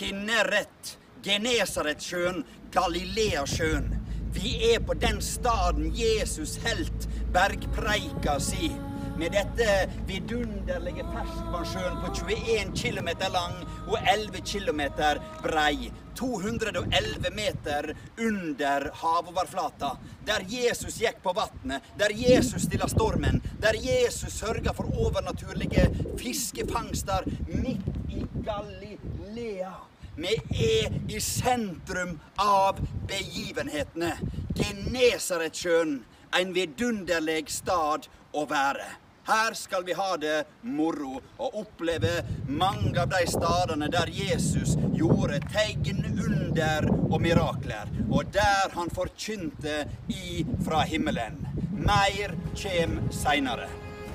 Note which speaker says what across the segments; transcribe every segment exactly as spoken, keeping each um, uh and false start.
Speaker 1: Kinneret, Genesaretsjøen, Galileasjøen. Vi er på den staden Jesus helt bergpreika si. Med dette vidunderlige ferskvannssjøen på tjueen kilometer lang og elleve kilometer brei. to hundre og elleve meter under havoverflata. Der Jesus gikk på vattnet, der Jesus stilla stormen, der Jesus sørga for overnaturlige fiskefangster midt i Galilea. Vi er i sentrum av begivenhetene. Genesaretsjøen, en vidunderlig stad å være. Her skal vi ha det moro og oppleve mange av de stedene der Jesus gjorde tegn, under og mirakler, og der han forkynte i fra himmelen. Mer kjem seinere.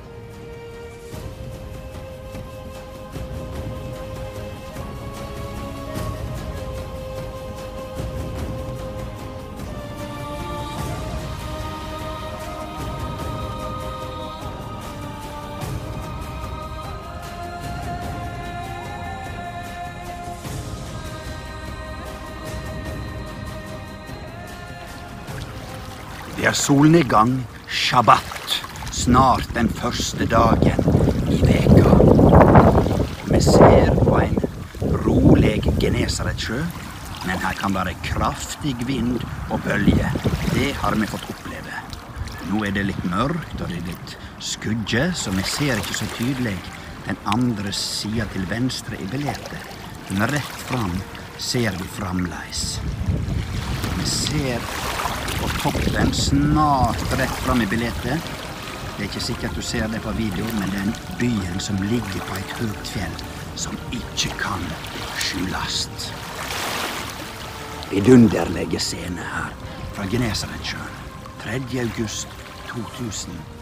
Speaker 1: Det er solnedgang, shabbat, snart den første dagen i veka. Vi ser på en rolig Genesaretsjø, men her kan være kraftig vind og bølge. Det har vi fått oppleve. Nå er det litt mørkt, og det er litt skudje, så vi ser ikke så tydelig den andre siden til venstre i billettet. Men rett fram ser vi framleis. Vi ser på toppen, snart rett fram i billettet. Det er ikke sikkert du ser det på video, men det er en byen som ligger på et høyt fjell som ikke kan skjulast. Vidunderlige scener her fra Genesaretsjøen, tredje august to tusen.